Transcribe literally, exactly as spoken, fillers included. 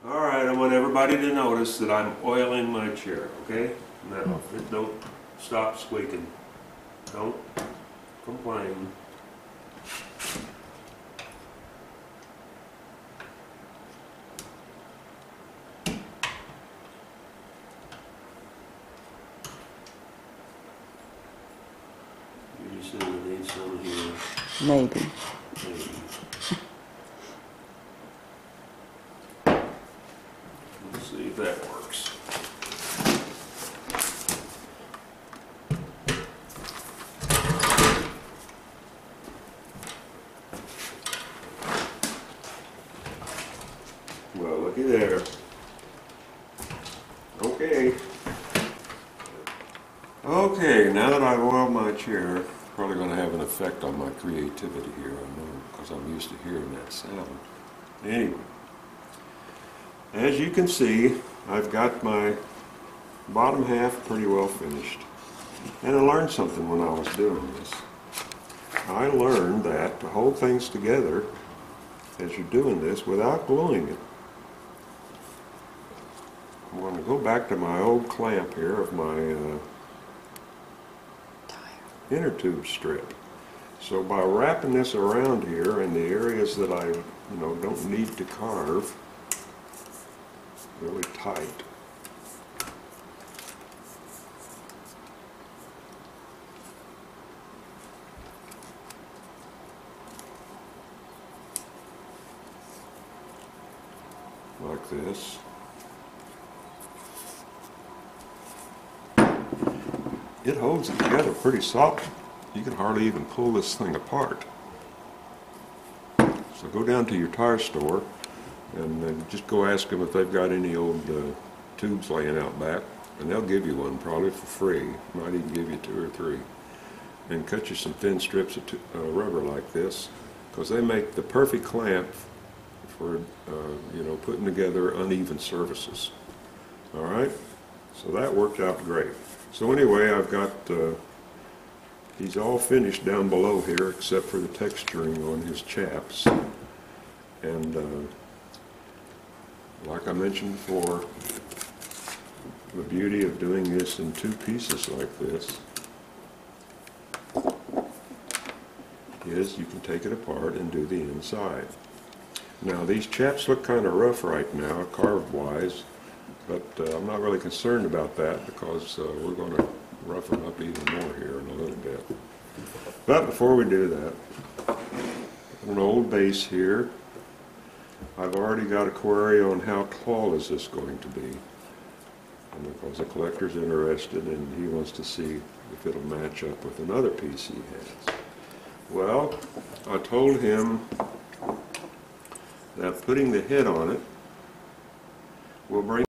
Alright, I want everybody to notice that I'm oiling my chair, okay? Now, don't stop squeaking. Don't complain. You just said we need some here. Maybe. Maybe. Let's see if that works. Well, looky there. Okay. Okay, now that I've oiled my chair, probably going to have an effect on my creativity here, I know, because I'm used to hearing that sound. Anyway, as you can see, I've got my bottom half pretty well finished. And I learned something when I was doing this. I learned that to hold things together as you're doing this without gluing it, I'm going to go back to my old clamp here of my uh, inner tube strip. So by wrapping this around here in the areas that I, you know, don't need to carve really tight, like this. It holds it together pretty solid. You can hardly even pull this thing apart. So go down to your tire store and uh, just go ask them if they've got any old uh, tubes laying out back, and they'll give you one probably for free. Might even give you two or three. And cut you some thin strips of uh, rubber like this, because they make the perfect clamp for uh, you know, putting together uneven surfaces. All right, so that worked out great. So anyway, I've got uh, he's all finished down below here except for the texturing on his chaps. And uh, like I mentioned before, the beauty of doing this in two pieces like this is you can take it apart and do the inside. Now these chaps look kind of rough right now, carved wise. But uh, I'm not really concerned about that, because uh, we're going to rough them up even more here in a little bit. But before we do that, an old base here. I've already got a query on how tall is this going to be, and because the collector's interested and he wants to see if it'll match up with another piece he has. Well, I told him that putting the head on it will bring